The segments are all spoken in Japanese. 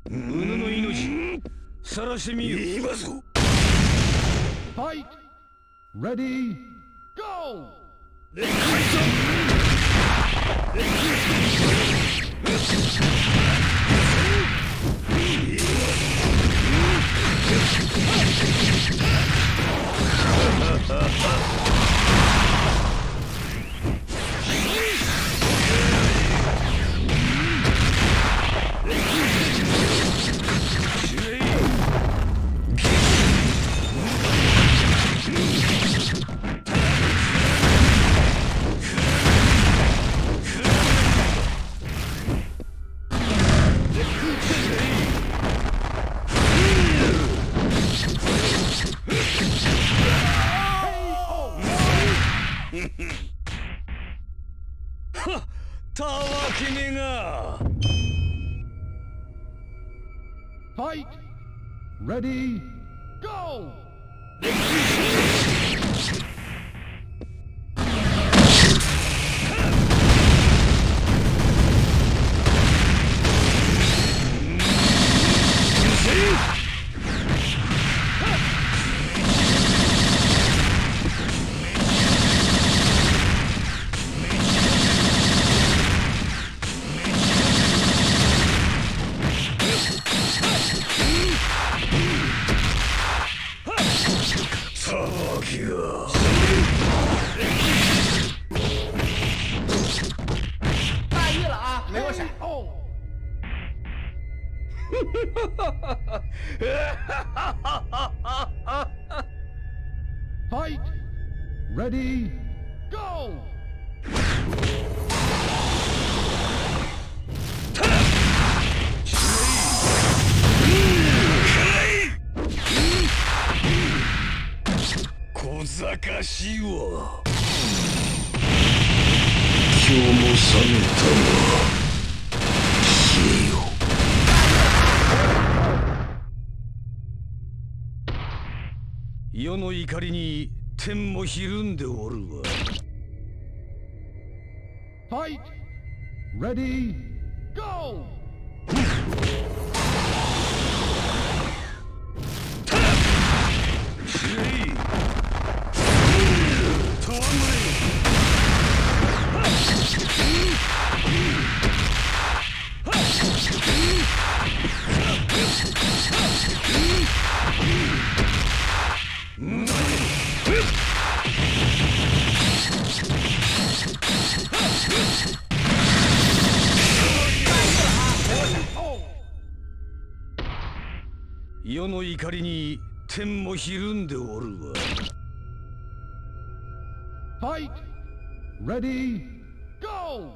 犬の命晒してみよ。 今ぞ。 Fight! Ready! Go! たわけねえが。 Fight! Ready! Go! 大意了啊，没我闪。 Fight! Ready! Go! 小賢しいわ。今日も冷めたわ。消えよ。世の怒りに天もひるんでおるわ。 Fight! Ready! Go! 世の怒りに天もひるんでおるわ。 Fight! Ready! Go!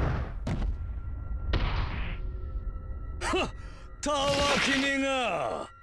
たわけねえが。